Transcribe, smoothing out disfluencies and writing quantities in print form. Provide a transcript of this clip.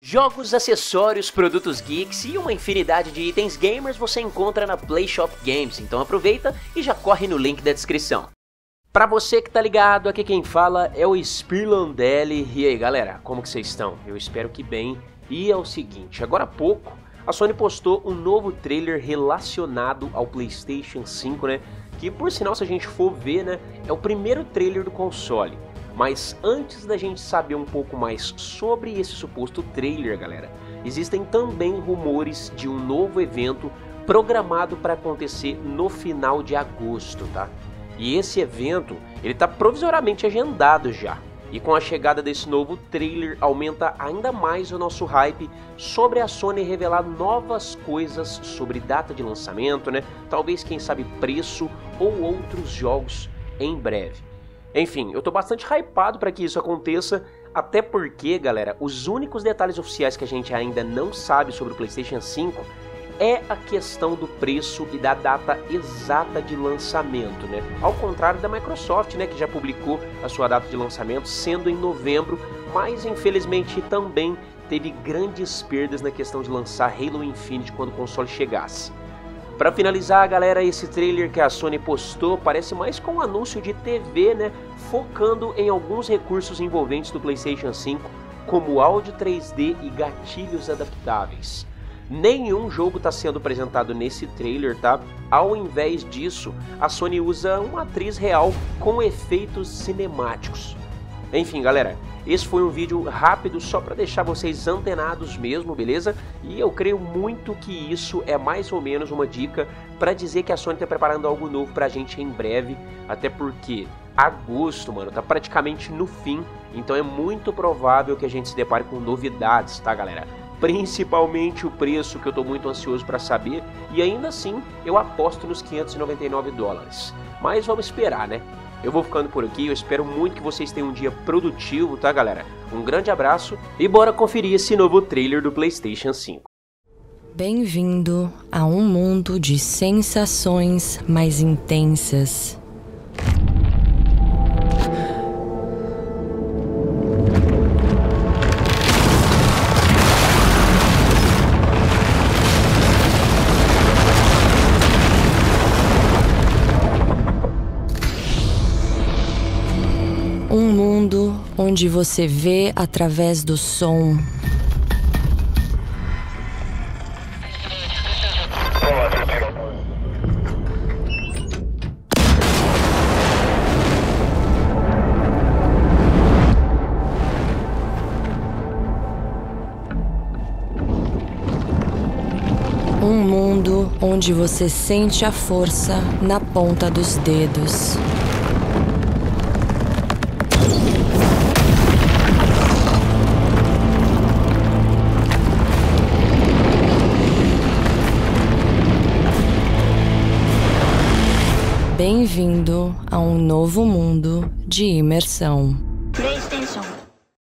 Jogos, acessórios, produtos geeks e uma infinidade de itens gamers você encontra na PlayShop Games, então aproveita e já corre no link da descrição. Pra você que tá ligado, aqui quem fala é o Spirlandelli. E aí galera, como que vocês estão? Eu espero que bem. E é o seguinte, agora há pouco a Sony postou um novo trailer relacionado ao PlayStation 5, né? Que por sinal, se a gente for ver, né, é o primeiro trailer do console. Mas antes da gente saber um pouco mais sobre esse suposto trailer, galera, existem também rumores de um novo evento programado para acontecer no final de agosto, tá? E esse evento, ele tá provisoriamente agendado já. E com a chegada desse novo trailer, aumenta ainda mais o nosso hype sobre a Sony revelar novas coisas sobre data de lançamento, né? Talvez, quem sabe, preço ou outros jogos em breve. Enfim, eu tô bastante hypado para que isso aconteça, até porque, galera, os únicos detalhes oficiais que a gente ainda não sabe sobre o PlayStation 5 é a questão do preço e da data exata de lançamento, né? Ao contrário da Microsoft, né, que já publicou a sua data de lançamento sendo em novembro, mas infelizmente também teve grandes perdas na questão de lançar Halo Infinite quando o console chegasse. Para finalizar, galera, esse trailer que a Sony postou parece mais com um anúncio de TV, né, focando em alguns recursos envolventes do PlayStation 5, como áudio 3D e gatilhos adaptáveis. Nenhum jogo está sendo apresentado nesse trailer, tá? Ao invés disso, a Sony usa uma atriz real com efeitos cinemáticos. Enfim, galera, esse foi um vídeo rápido só para deixar vocês antenados mesmo, beleza? E eu creio muito que isso é mais ou menos uma dica para dizer que a Sony está preparando algo novo pra gente em breve, até porque agosto, mano, tá praticamente no fim, então é muito provável que a gente se depare com novidades, tá, galera? Principalmente o preço, que eu tô muito ansioso para saber, e ainda assim eu aposto nos $599. Mas vamos esperar, né? Eu vou ficando por aqui, eu espero muito que vocês tenham um dia produtivo, tá, galera? Um grande abraço e bora conferir esse novo trailer do PlayStation 5. Bem-vindo a um mundo de sensações mais intensas. Um mundo onde você vê através do som. Um mundo onde você sente a força na ponta dos dedos. Bem-vindo a um novo mundo de imersão.